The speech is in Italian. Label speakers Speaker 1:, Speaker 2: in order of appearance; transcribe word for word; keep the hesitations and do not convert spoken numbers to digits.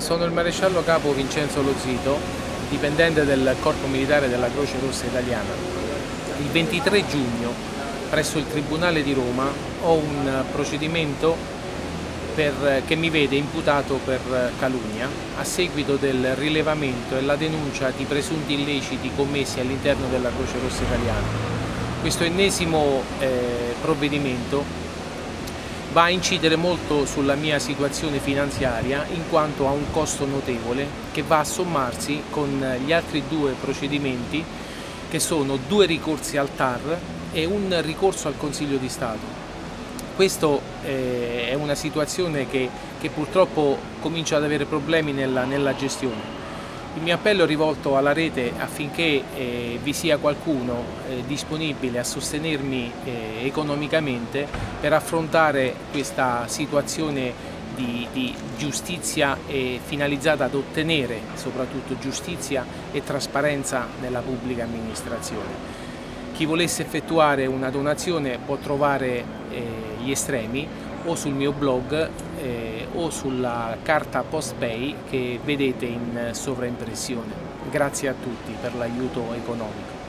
Speaker 1: Sono il maresciallo capo Vincenzo Lo Zito, dipendente del Corpo Militare della Croce Rossa Italiana. Il ventitré giugno, presso il Tribunale di Roma, ho un procedimento per, che mi vede imputato per calunnia a seguito del rilevamento e la denuncia di presunti illeciti commessi all'interno della Croce Rossa Italiana. Questo ennesimo eh, provvedimento va a incidere molto sulla mia situazione finanziaria, in quanto ha un costo notevole che va a sommarsi con gli altri due procedimenti, che sono due ricorsi al T A R e un ricorso al Consiglio di Stato. Questa eh, è una situazione che, che purtroppo comincia ad avere problemi nella, nella gestione. Il mio appello è rivolto alla rete affinché eh, vi sia qualcuno eh, disponibile a sostenermi eh, economicamente per affrontare questa situazione di, di giustizia eh, finalizzata ad ottenere soprattutto giustizia e trasparenza nella pubblica amministrazione. Chi volesse effettuare una donazione può trovare eh, gli estremi o sul mio blog eh, o sulla carta PostPay che vedete in sovraimpressione. Grazie a tutti per l'aiuto economico.